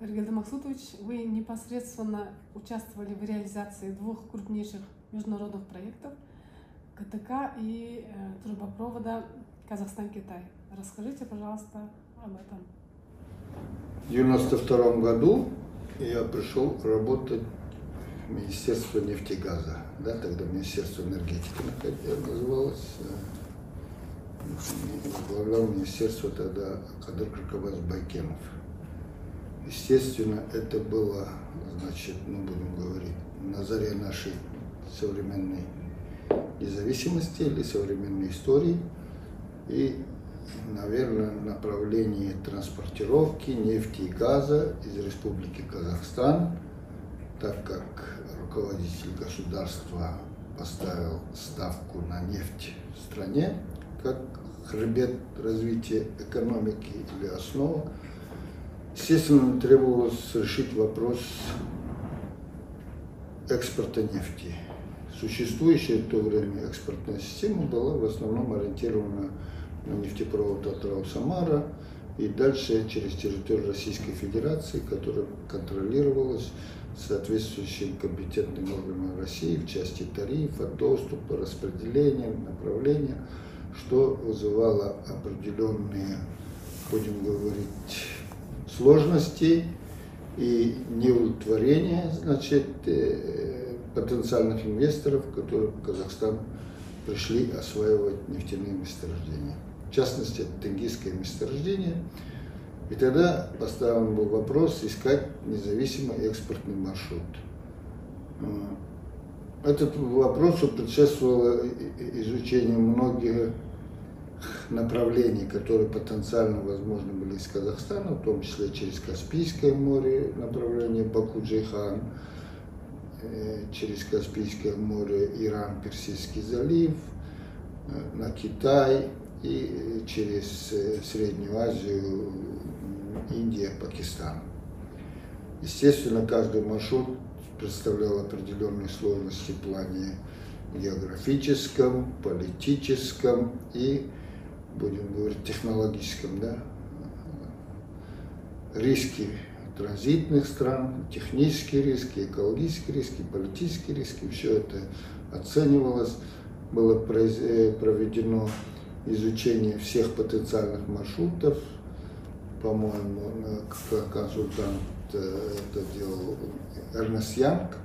Каргелда Максутович, вы непосредственно участвовали в реализации двух крупнейших международных проектов КТК и трубопровода Казахстан-Китай. Расскажите, пожалуйста, об этом. В 1992 году я пришел работать в Министерство нефтегаза, да, тогда Министерство энергетики называлось. Возглавлял министерство тогда Кадыр Кракабаевич Байкенов. Естественно, это было, значит, будем говорить, на заре нашей современной независимости или современной истории. И, наверное, направление транспортировки нефти и газа из Республики Казахстан, так как руководитель государства поставил ставку на нефть в стране, как хребет развития экономики или основа, естественно, требовалось решить вопрос экспорта нефти. Существующая в то время экспортная система была в основном ориентирована на нефтепровод Атырау-Самара и дальше через территорию Российской Федерации, которая контролировалась соответствующим компетентным органам России в части тарифа, доступа, распределения, направления, что вызывало определенные, будем говорить, сложности и неудовлетворение, значит, потенциальных инвесторов, которые в Казахстан пришли осваивать нефтяные месторождения. В частности, это тенгизское месторождение. И тогда поставлен был вопрос искать независимый экспортный маршрут. Этот вопросу предшествовало изучение многих направлений, которые потенциально возможны были из Казахстана, в том числе через Каспийское море, направление Баку-Джейхан, через Каспийское море Иран, Персидский залив, на Китай и через Среднюю Азию, Индия, Пакистан. Естественно, каждый маршрут представлял определенные сложности в плане географическом, политическом и, будем говорить, технологическом, да? Риски транзитных стран, технические риски, экологические риски, политические риски, все это оценивалось, было проведено изучение всех потенциальных маршрутов, по-моему, консультант это делал Эрнест Янг.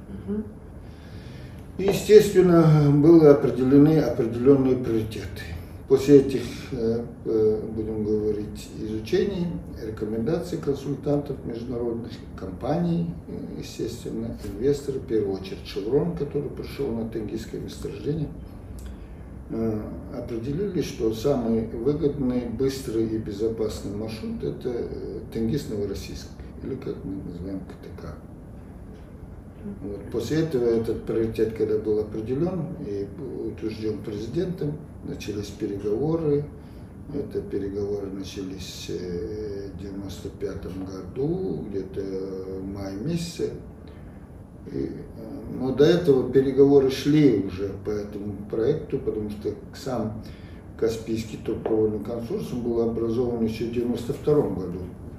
И, естественно, были определены определенные приоритеты. После этих, будем говорить, изучений, рекомендаций консультантов международных компаний, естественно, инвесторы, в первую очередь Шеврон, который пришел на тенгизское месторождение, определили, что самый выгодный, быстрый и безопасный маршрут – это Тенгиз-Новороссийск, или как мы называем КТК. Вот. После этого этот приоритет, когда был определен и утвержден президентом, начались переговоры. Это переговоры начались в 1995 году, где-то в мае месяце. Но до этого переговоры шли уже по этому проекту, потому что сам Каспийский трубопроводный консорциум был образован еще в 1992 году.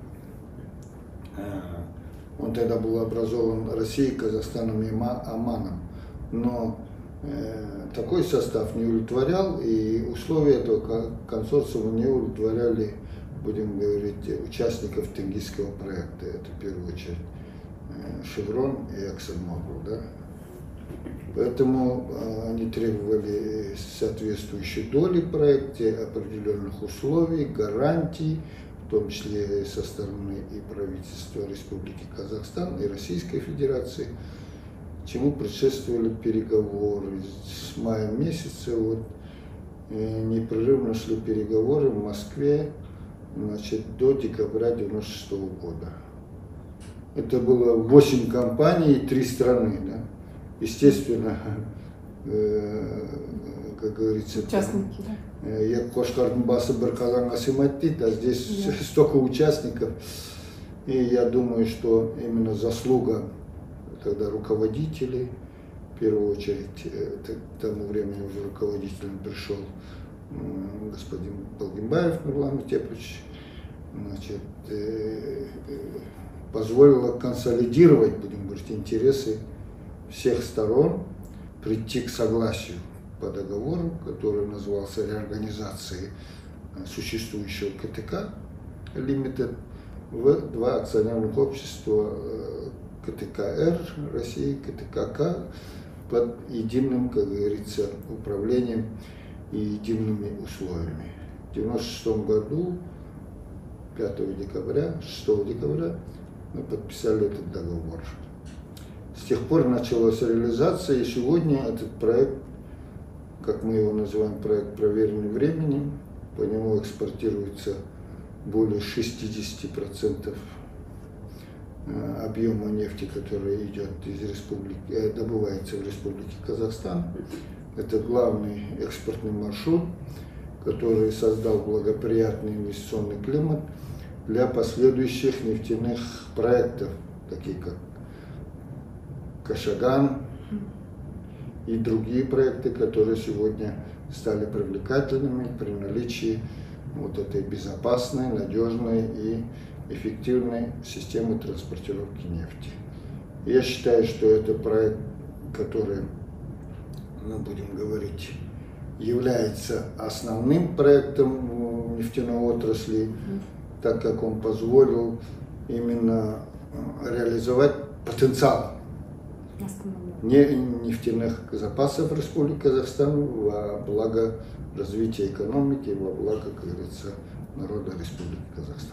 Он тогда был образован Россией, Казахстаном и Оманом. Но такой состав не удовлетворял, и условия этого консорциума не удовлетворяли, будем говорить, участников тенгизского проекта. Это в первую очередь Шеврон и ExxonMobil, да? Поэтому они требовали соответствующей доли в проекте, определенных условий, гарантий, в том числе со стороны и правительства Республики Казахстан, и Российской Федерации, чему предшествовали переговоры. С мая месяца вот, непрерывно шли переговоры в Москве, значит, до декабря 1996 года. Это было 8 компаний и 3 страны. Да? Естественно, как говорится, участники, да? Я Кошкардың басы бір қазанға сыймайды дейді, а здесь столько участников. И я думаю, что именно заслуга тогда руководителей, в первую очередь, к тому времени уже руководителем пришел господин Балгимбаев Нурлан Метепович, значит, позволило консолидировать, будем говорить, интересы всех сторон, прийти к согласию по договору, который назывался реорганизацией существующего КТК Limited в два акционерных общества КТК-Р России, КТК-К под единым, как говорится, управлением и едиными условиями. В 1996 году, 5 декабря, 6 декабря мы подписали этот договор. С тех пор началась реализация, и сегодня этот проект, как мы его называем, проект проверенный временем, по нему экспортируется более 60% объема нефти, который идет из республики, добывается в Республике Казахстан. Это главный экспортный маршрут, который создал благоприятный инвестиционный климат для последующих нефтяных проектов, таких как Кашаган и другие проекты, которые сегодня стали привлекательными при наличии вот этой безопасной, надежной и эффективной системы транспортировки нефти. Я считаю, что это проект, который, ну, будем говорить, является основным проектом нефтяной отрасли, так как он позволил именно реализовать потенциал нефтяных запасов Республики Казахстан во благо развития экономики, во благо, как говорится, народа Республики Казахстан.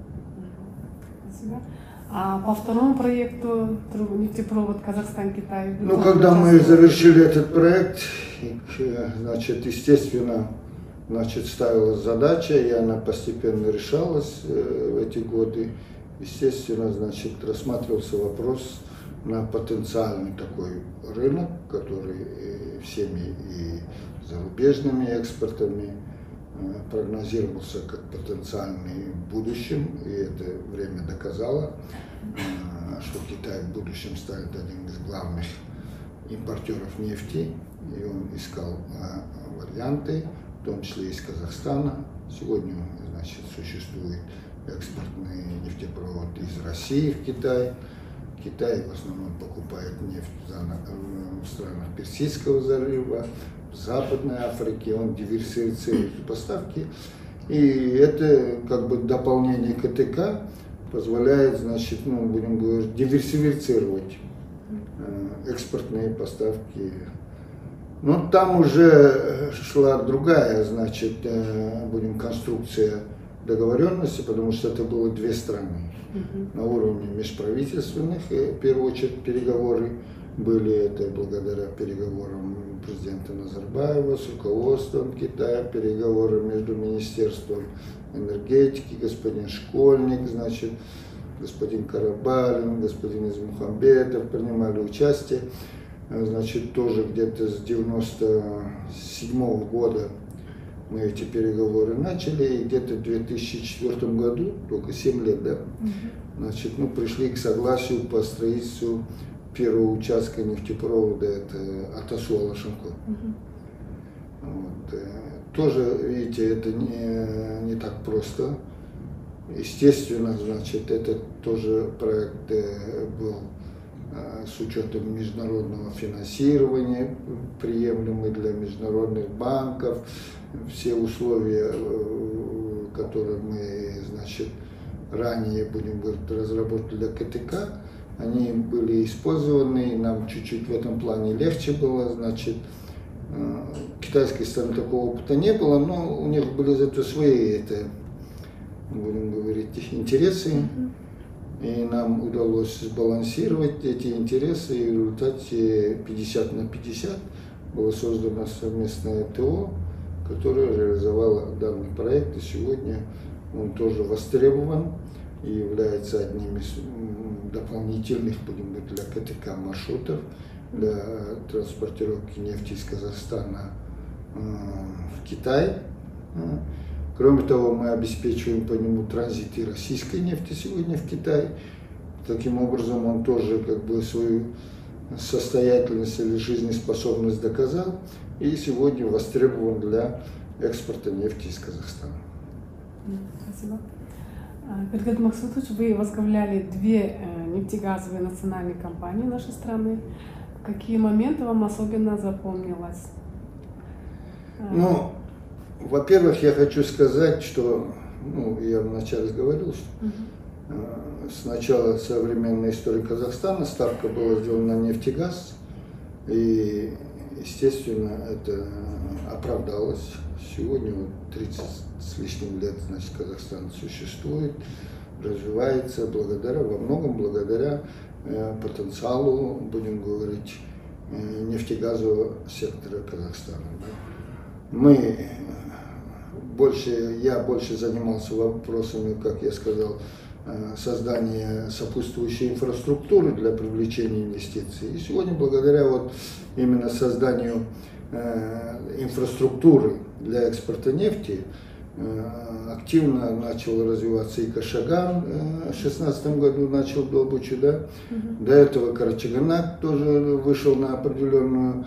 Спасибо. А по второму проекту нефтепровод Казахстан-Китай? Ну, когда мы завершили этот проект, значит, естественно, значит, ставилась задача, и она постепенно решалась в эти годы. Естественно, значит, рассматривался вопрос на потенциальный такой рынок, который всеми и зарубежными экспортами прогнозировался как потенциальный в будущем, и это время доказало, что Китай в будущем станет одним из главных импортеров нефти, и он искал варианты, в том числе из Казахстана. Сегодня, значит, существует экспортный нефтепровод из России в Китай. Китай в основном покупает нефть в странах Персидского залива, в Западной Африке, он диверсифицирует поставки. И это как бы дополнение КТК позволяет, значит, ну, будем говорить, диверсифицировать экспортные поставки. Но там уже шла другая, значит, будем конструкция договоренности, потому что это было две страны. На уровне межправительственных, в первую очередь, переговоры были, это благодаря переговорам президента Назарбаева с руководством Китая, переговоры между Министерством энергетики, господин Школьник, значит, господин Карабалин, господин Измухамбетов принимали участие. Значит, тоже где-то с 1997 года мы эти переговоры начали, и где-то в 2004 году, только 7 лет, да, значит, ну, пришли к согласию по строительству первого участка нефтепровода, это Атасу-Алашенко. Вот. Тоже, видите, это не так просто. Естественно, значит, этот тоже проект был с учетом международного финансирования, приемлемый для международных банков. Все условия, которые мы, значит, ранее, будем говорить, разработали для КТК, они были использованы, и нам чуть-чуть в этом плане легче было, значит, китайской стороны такого опыта не было, но у них были зато свои, это, будем говорить, интересы, и нам удалось сбалансировать эти интересы, и в результате 50 на 50 было создано совместное ТО, которое реализовало данный проект, и сегодня он тоже востребован и является одним из дополнительных, будем говорить, для КТК маршрутов для транспортировки нефти из Казахстана в Китай. Кроме того, мы обеспечиваем по нему транзит и российской нефти сегодня в Китай. Таким образом, он тоже как бы свою состоятельность или жизнеспособность доказал и сегодня востребован для экспорта нефти из Казахстана. Спасибо. Бергат Максутович, вы возглавляли две нефтегазовые национальные компании нашей страны. Какие моменты вам особенно запомнилось? Ну, во-первых, я хочу сказать, что, я вначале говорил, что с начала современной истории Казахстана ставка была сделана на нефть и газ, и, естественно, это оправдалось. Сегодня 30 с лишним лет, значит, Казахстан существует, развивается во многом благодаря потенциалу, будем говорить, нефтегазового сектора Казахстана. Да. Я больше занимался вопросами, как я сказал, создания сопутствующей инфраструктуры для привлечения инвестиций. И сегодня благодаря именно созданию инфраструктуры для экспорта нефти активно начал развиваться и Кашаган в 2016 году начал добычу, да. До этого Карачаганак тоже вышел на определенную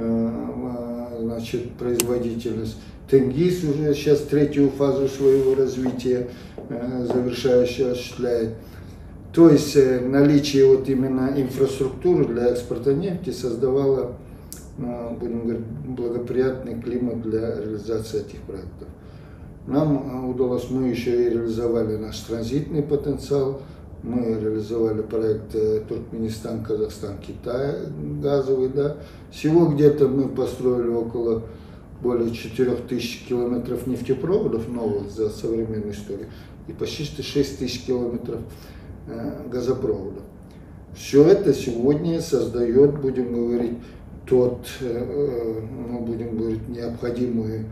производительность. Тенгиз уже сейчас третью фазу своего развития завершающую осуществляет. То есть наличие именно инфраструктуры для экспорта нефти создавало, будем говорить, благоприятный климат для реализации этих проектов. Нам удалось, мы еще и реализовали наш транзитный потенциал, мы реализовали проект Туркменистан, Казахстан, Китай газовый, да. Всего где-то мы построили около более 4000 километров нефтепроводов новых за современную историю и почти 6000 километров газопроводов. Все это сегодня создает, будем говорить, необходимую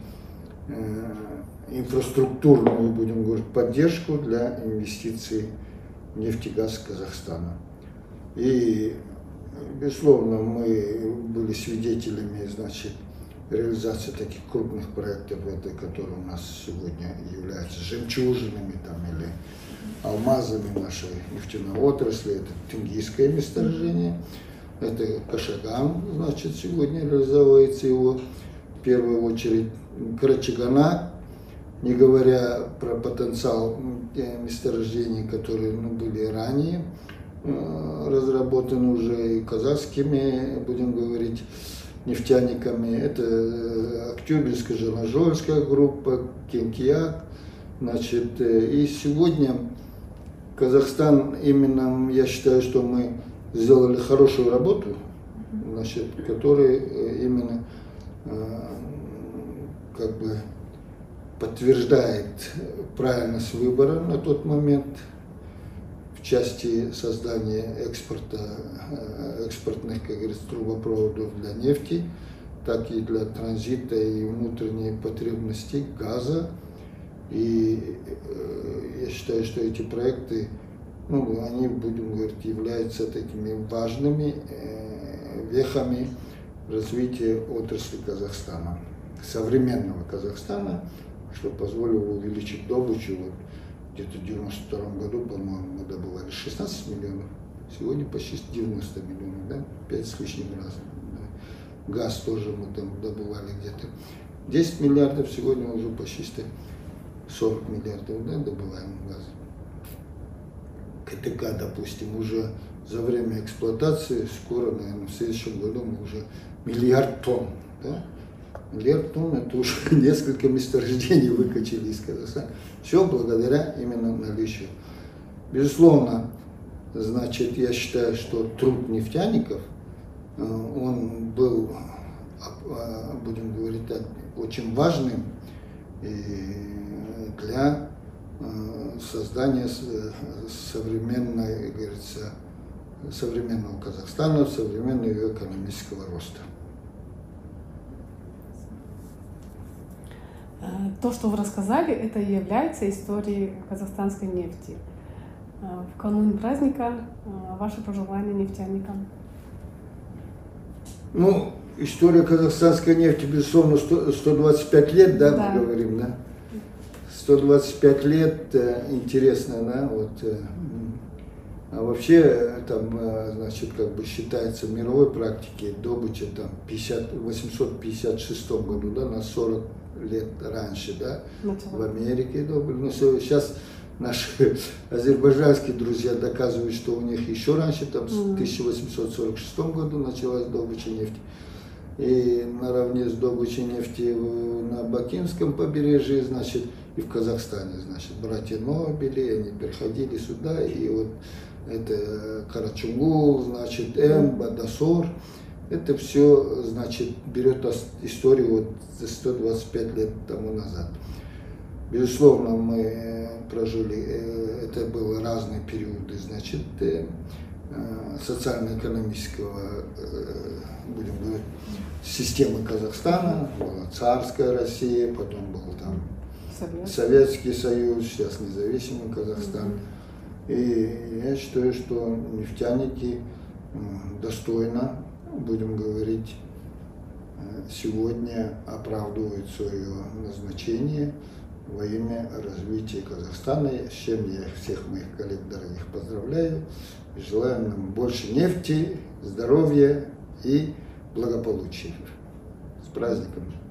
инфраструктурную, будем говорить, поддержку для инвестиций в нефтегаз Казахстана. И, безусловно, мы были свидетелями, значит, реализации таких крупных проектов, которые у нас сегодня являются жемчужинами или алмазами нашей нефтяной отрасли. Это Тенгизское месторождение, это Кашаган, значит, сегодня реализовывается его в первую очередь. Карачаганак, не говоря про потенциал месторождений, которые были ранее разработаны уже и казахскими, будем говорить, нефтяниками. Это Октябрьская, Жанажольская группа, Кенкияк. Значит, и сегодня Казахстан, именно я считаю, что мы сделали хорошую работу, значит, которая именно подтверждает правильность выбора на тот момент в части создания экспортных, как говорится, трубопроводов для нефти, так и для транзита и внутренней потребности газа. И я считаю, что эти проекты, они, будем говорить, являются такими важными вехами развития отрасли Казахстана, современного Казахстана, что позволило увеличить добычу. Где-то в 1992 году, по-моему, мы добывали 16 миллионов, сегодня почти 90 миллионов, да? 5 с лишним раз. Да? Газ тоже мы там добывали где-то 10 миллиардов, сегодня уже почти 40 миллиардов, да, добываем газ. КТК, допустим, уже за время эксплуатации, скоро, наверное, в следующем году мы уже 1 миллиард тонн, да? 1 миллиард тонн, это уже несколько месторождений выкачали из Казахстана. Все благодаря именно наличию. Безусловно, значит, я считаю, что труд нефтяников, он был, будем говорить так, очень важным для создания современной, говорится, современного Казахстана, современного ее экономического роста. То, что вы рассказали, это и является историей казахстанской нефти. В канун праздника ваши пожелания нефтяникам? История казахстанской нефти, безусловно, 125 лет, да, мы говорим, да? 125 лет, интересно, да, А вообще, там, значит, считается в мировой практике добыча там, в 856 году, да, на 40 лет раньше, да, в Америке добыли. Но сейчас наши азербайджанские друзья доказывают, что у них еще раньше, там, в 1846 году началась добыча нефти. И наравне с добычей нефти на Бакинском побережье, значит, и в Казахстане, значит, братья Нобели, они приходили сюда, и вот это Карачунгул, значит, Бадасор, это все, значит, берет историю вот за 125 лет тому назад. Безусловно, мы прожили, это были разные периоды, значит, социально-экономического, будем говорить, системы Казахстана, была царская Россия, потом был там Советский Союз, сейчас независимый Казахстан. И я считаю, что нефтяники достойно, будем говорить, сегодня оправдывают свое назначение во имя развития Казахстана, с чем я всех моих коллег дорогих поздравляю. Желаю нам больше нефти, здоровья и благополучия. С праздником!